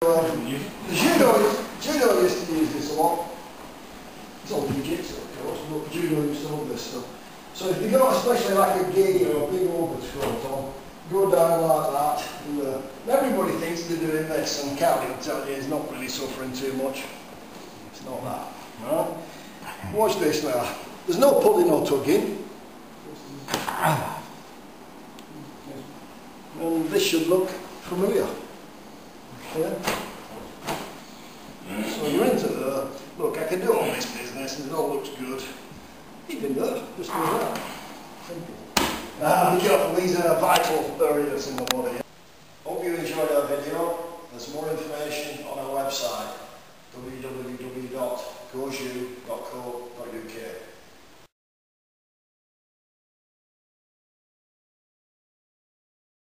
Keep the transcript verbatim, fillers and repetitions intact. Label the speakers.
Speaker 1: Um, the judo, judo used to use this a lot. It's all jiu-jitsu of course, but judo used to love this stuff. So if you go especially like a gi or a big overcoat on, go down like that, and uh, everybody thinks they're doing this, and Cal will tell you he's not really suffering too much. It's not that. Right? Watch this now. There's no pulling or tugging. And this should look familiar. Okay? So you're into the, look, I can do all this business and it all looks good. You can do it, just do that. Simple. Ah, be careful, these are vital areas in the body. Hope you enjoyed our video. There's more information on our website, w w w dot goju dot co dot u k.